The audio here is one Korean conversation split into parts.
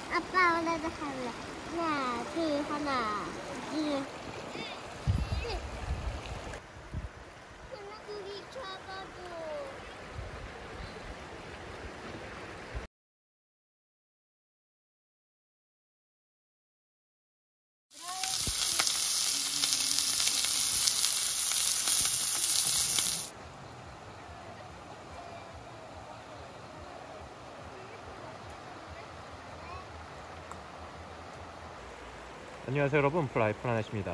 아빠 오늘도 할래. 하나, 둘, 하나, 둘. 물고기 잡아줘. 안녕하세요 여러분, 플라이 플라넷입니다.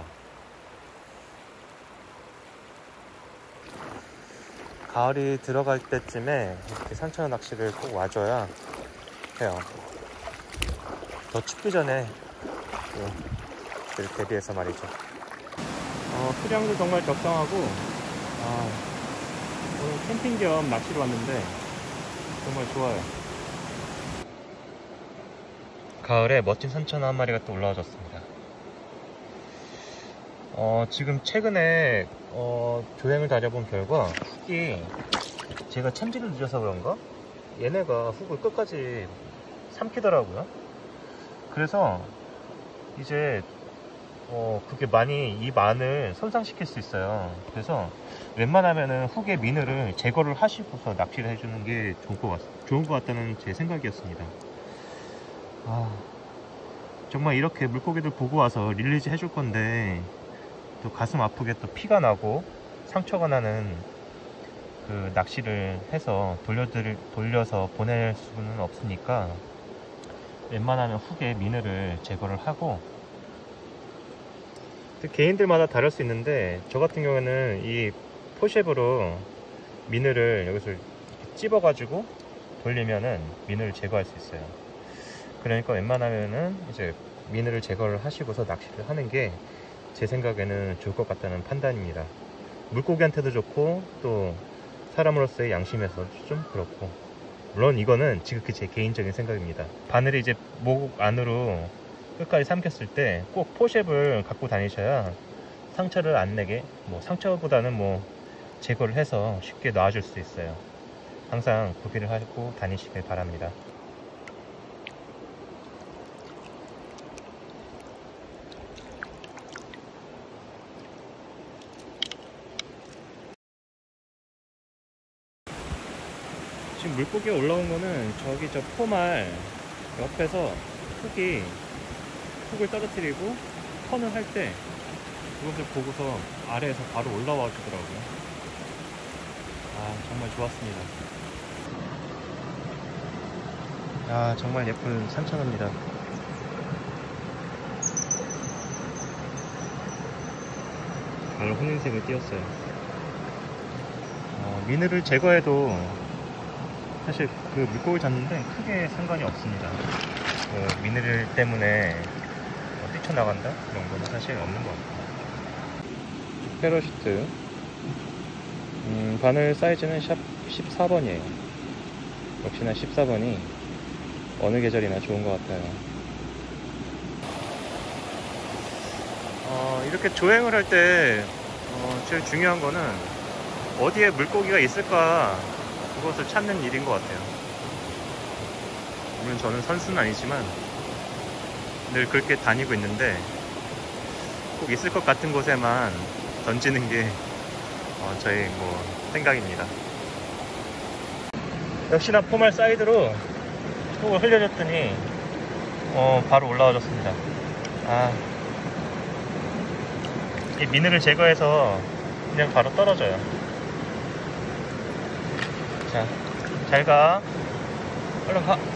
가을이 들어갈 때쯤에 이렇게 산천 낚시를 꼭 와줘야 해요. 더 춥기 전에 그 대비해서 말이죠. 수량도 정말 적당하고 오늘 캠핑 겸 낚시로 왔는데 정말 좋아요. 가을에 멋진 산천 한 마리가 또 올라와줬습니다. 지금 최근에 조행을 다녀본 결과 훅이 제가 참지를 늦어서 그런가? 얘네가 훅을 끝까지 삼키더라고요. 그래서 이제 그게 많이 입 안을 손상시킬 수 있어요. 그래서 웬만하면은 훅의 미늘을 제거를 하시고서 낚시를 해주는 게 좋은 것 같다는 제 생각이었습니다. 정말 이렇게 물고기들 보고 와서 릴리즈 해줄 건데 또 가슴 아프게 또 피가 나고 상처가 나는 그 낚시를 해서 돌려서 보낼 수는 없으니까 웬만하면 훅에 미늘을 제거를 하고, 개인들마다 다를 수 있는데 저 같은 경우에는 이 포셉으로 미늘을 여기서 이렇게 찝어 가지고 돌리면은 미늘을 제거할 수 있어요. 그러니까 웬만하면은 이제 미늘을 제거를 하시고서 낚시를 하는 게 제 생각에는 좋을 것 같다는 판단입니다. 물고기한테도 좋고 또 사람으로서의 양심에서 좀 그렇고, 물론 이거는 지극히 제 개인적인 생각입니다. 바늘이 이제 목 안으로 끝까지 삼켰을 때 꼭 포셉을 갖고 다니셔야 상처를 안 내게, 상처보다는 제거를 해서 쉽게 놔줄 수 있어요. 항상 구비를 하고 다니시길 바랍니다. 지금 물고기가 올라온 거는 저기 저 포말 옆에서 훅을 떨어뜨리고 턴을 할 때 그것을 보고서 아래에서 바로 올라와 주더라고요. 정말 좋았습니다. 정말 예쁜 산천어입니다. 바로 혼인색을 띄었어요. 미늘을 제거해도 사실 그 물고기 잡는데 크게 상관이 없습니다. 그 미늘 때문에 뛰쳐나간다? 그런 거는 사실 없는 것 같아요. 패러슈트 바늘 사이즈는 샵 14번이에요 역시나 14번이 어느 계절이나 좋은 것 같아요. 이렇게 조행을 할 때 제일 중요한 거는 어디에 물고기가 있을까, 그것을 찾는 일인 것 같아요. 물론 저는 선수는 아니지만 늘 그렇게 다니고 있는데 꼭 있을 것 같은 곳에만 던지는 게 저의 생각입니다. 역시나 포말 사이드로 훅을 흘려줬더니 바로 올라와줬습니다. 이 미늘을 제거해서 그냥 바로 떨어져요. 자, 잘 가. 얼른 가.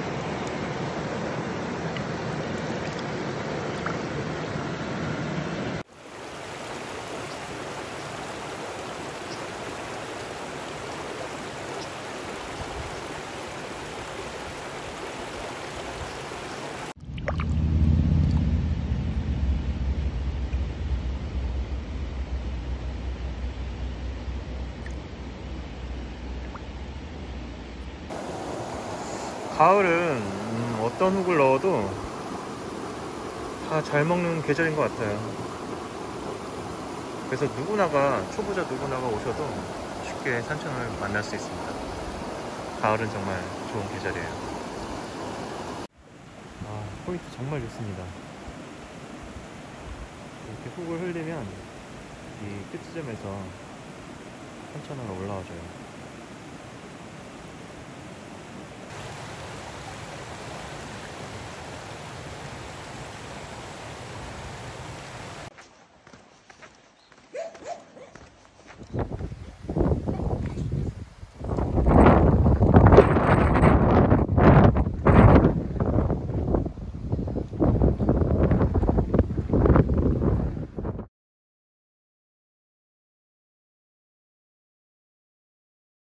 가을은 어떤 훅을 넣어도 다 잘 먹는 계절인 것 같아요. 그래서 초보자 누구나가 오셔도 쉽게 산천을 만날 수 있습니다. 가을은 정말 좋은 계절이에요. 포인트 정말 좋습니다. 이렇게 훅을 흘리면 이 끝지점에서 3,000원으로 올라와줘요.